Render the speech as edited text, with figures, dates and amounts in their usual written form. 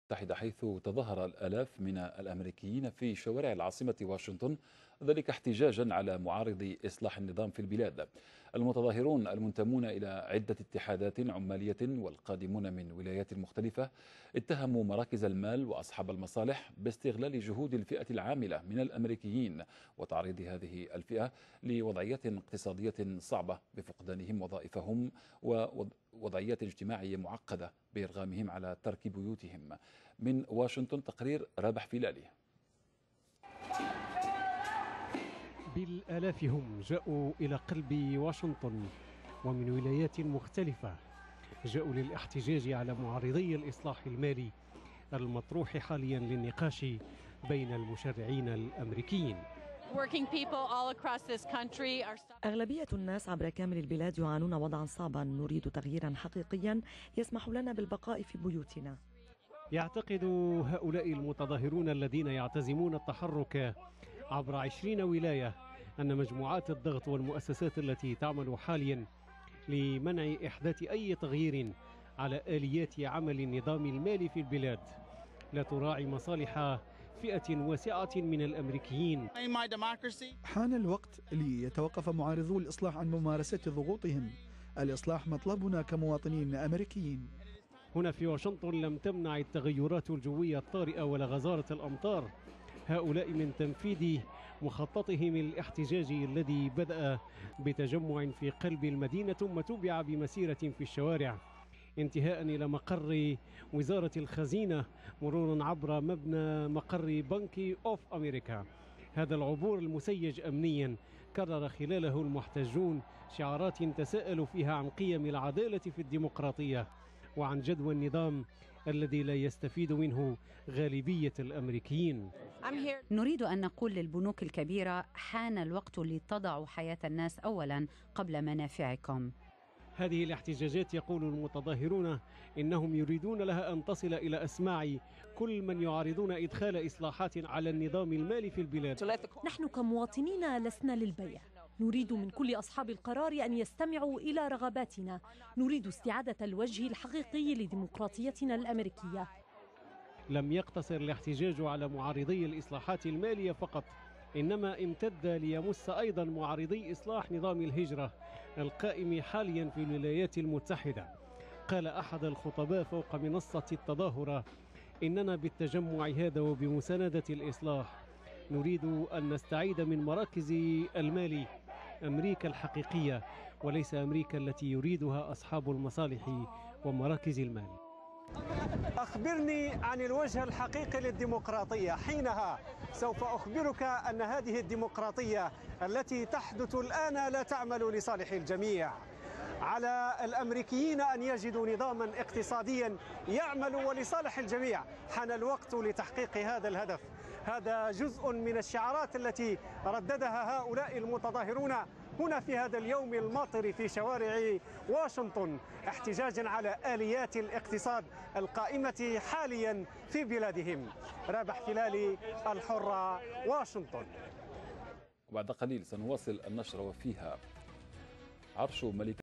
المتحدة، حيث تظاهر الآلاف من الأمريكيين في شوارع العاصمة واشنطن، ذلك احتجاجا على معارض إصلاح النظام في البلاد. المتظاهرون المنتمون إلى عدة اتحادات عمالية والقادمون من ولايات مختلفة اتهموا مراكز المال وأصحاب المصالح باستغلال جهود الفئة العاملة من الأمريكيين وتعريض هذه الفئة لوضعيات اقتصادية صعبة بفقدانهم وظائفهم ووضعيات اجتماعية معقدة بإرغامهم على ترك بيوتهم. من واشنطن تقرير رابح فيلالي. بالآلاف هم جاءوا إلى قلب واشنطن ومن ولايات مختلفة، جاءوا للاحتجاج على معارضي الإصلاح المالي المطروح حاليا للنقاش بين المشرعين الأمريكيين. أغلبية الناس عبر كامل البلاد يعانون وضعا صعبا، نريد تغييرا حقيقيا يسمح لنا بالبقاء في بيوتنا. يعتقد هؤلاء المتظاهرون الذين يعتزمون التحرك عبر 20 ولاية أن مجموعات الضغط والمؤسسات التي تعمل حاليا لمنع إحداث أي تغيير على آليات عمل النظام المالي في البلاد لا تراعي مصالح فئة واسعة من الأمريكيين. حان الوقت ليتوقف معارضو الإصلاح عن ممارسة ضغوطهم. الإصلاح مطلبنا كمواطنين أمريكيين. هنا في واشنطن لم تمنع التغيرات الجوية الطارئة ولا غزارة الأمطار هؤلاء من تنفيذ مخططهم الاحتجاجي الذي بدأ بتجمع في قلب المدينة ثم تبع بمسيرة في الشوارع انتهاء إلى مقر وزارة الخزينة مرورا عبر مبنى مقر بنك أوف أمريكا. هذا العبور المسيج أمنيا كرر خلاله المحتجون شعارات تساءلوا فيها عن قيم العدالة في الديمقراطية وعن جدوى النظام الذي لا يستفيد منه غالبية الأمريكيين. نريد أن نقول للبنوك الكبيرة حان الوقت لتضعوا حياة الناس أولا قبل منافعكم. هذه الاحتجاجات يقول المتظاهرون إنهم يريدون لها أن تصل إلى أسماع كل من يعارضون إدخال إصلاحات على النظام المالي في البلاد. نحن كمواطنين لسنا للبيع، نريد من كل أصحاب القرار أن يستمعوا إلى رغباتنا، نريد استعادة الوجه الحقيقي لديمقراطيتنا الأمريكية. لم يقتصر الاحتجاج على معارضي الإصلاحات المالية فقط، إنما امتد ليمس أيضا معارضي إصلاح نظام الهجرة القائم حاليا في الولايات المتحدة. قال أحد الخطباء فوق منصة التظاهرة إننا بالتجمع هذا وبمساندة الإصلاح نريد أن نستعيد من مراكز المال أمريكا الحقيقية وليس أمريكا التي يريدها أصحاب المصالح ومراكز المال. أخبرني عن الوجه الحقيقي للديمقراطية، حينها سوف أخبرك أن هذه الديمقراطية التي تحدث الآن لا تعمل لصالح الجميع. على الأمريكيين أن يجدوا نظاما اقتصاديا يعمل ولصالح الجميع. حان الوقت لتحقيق هذا الهدف. هذا جزء من الشعارات التي رددها هؤلاء المتظاهرون هنا في هذا اليوم الماطر في شوارع واشنطن، احتجاجا على آليات الاقتصاد القائمة حاليا في بلادهم. رابح فيلالي، الحرة، واشنطن. وبعد قليل سنواصل النشر وفيها عرش ملك